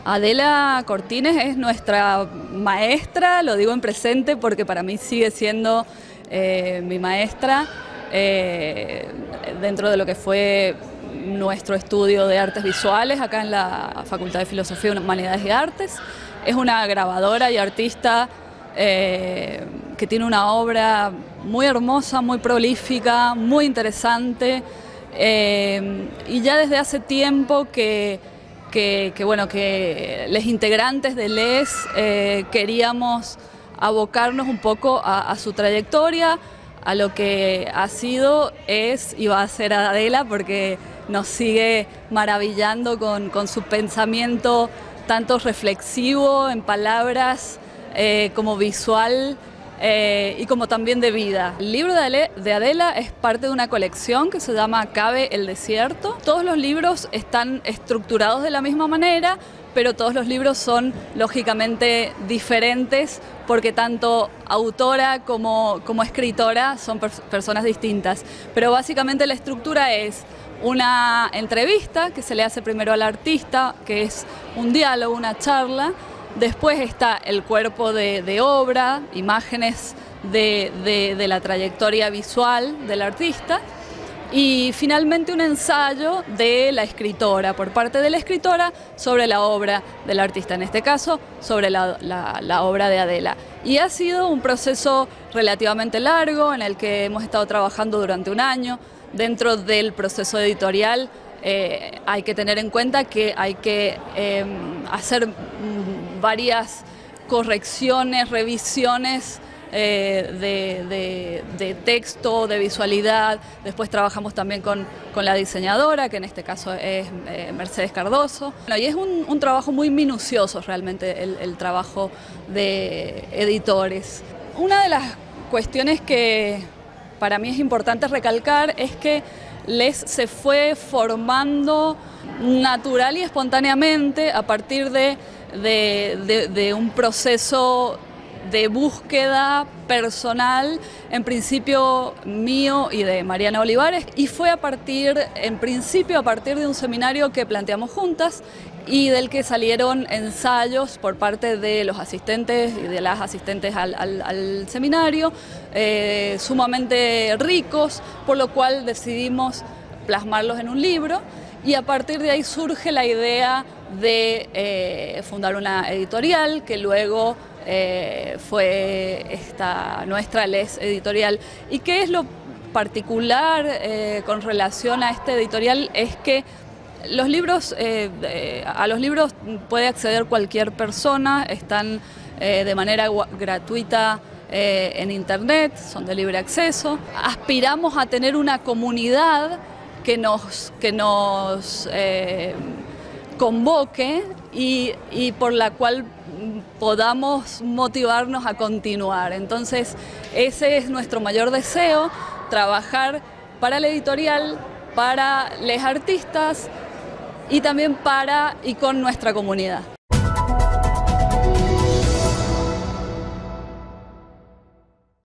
Adela Cortines es nuestra maestra, lo digo en presente porque para mí sigue siendo mi maestra dentro de lo que fue nuestro estudio de artes visuales acá en la Facultad de Filosofía, Humanidades y Artes. Es una grabadora y artista que tiene una obra muy hermosa, muy prolífica, muy interesante y ya desde hace tiempo que los integrantes de LES queríamos abocarnos un poco a su trayectoria, a lo que ha sido, es y va a ser Adela, porque nos sigue maravillando con su pensamiento tanto reflexivo en palabras como visual y como también de vida. El libro de Adela es parte de una colección que se llama Cabe el desierto. Todos los libros están estructurados de la misma manera, pero todos los libros son lógicamente diferentes porque tanto autora como escritora son personas distintas. Pero básicamente la estructura es una entrevista que se le hace primero al artista, que es un diálogo, una charla. Después está el cuerpo de obra, imágenes de la trayectoria visual del artista. Y finalmente un ensayo de la escritora, por parte de la escritora, sobre la obra del artista, en este caso sobre la obra de Adela. Y ha sido un proceso relativamente largo en el que hemos estado trabajando durante un año. Dentro del proceso editorial hay que tener en cuenta que hay que hacer varias correcciones, revisiones de texto, de visualidad. Después trabajamos también con la diseñadora, que en este caso es Mercedes Cardoso. Bueno, y es un trabajo muy minucioso realmente el trabajo de editores. Una de las cuestiones que para mí es importante recalcar es que LES se fue formando natural y espontáneamente a partir de un proceso de búsqueda personal, en principio mío y de Mariana Olivares, y fue en principio a partir de un seminario que planteamos juntas y del que salieron ensayos por parte de los asistentes y de las asistentes al seminario, sumamente ricos, por lo cual decidimos plasmarlos en un libro, y a partir de ahí surge la idea de fundar una editorial que luego fue nuestra LES Editorial. ¿Y qué es lo particular con relación a este editorial? Es que a los libros puede acceder cualquier persona, están de manera gratuita en internet, son de libre acceso. Aspiramos a tener una comunidad que nos convoque y por la cual podamos motivarnos a continuar. Entonces, ese es nuestro mayor deseo, trabajar para la editorial, para los artistas y también para y con nuestra comunidad.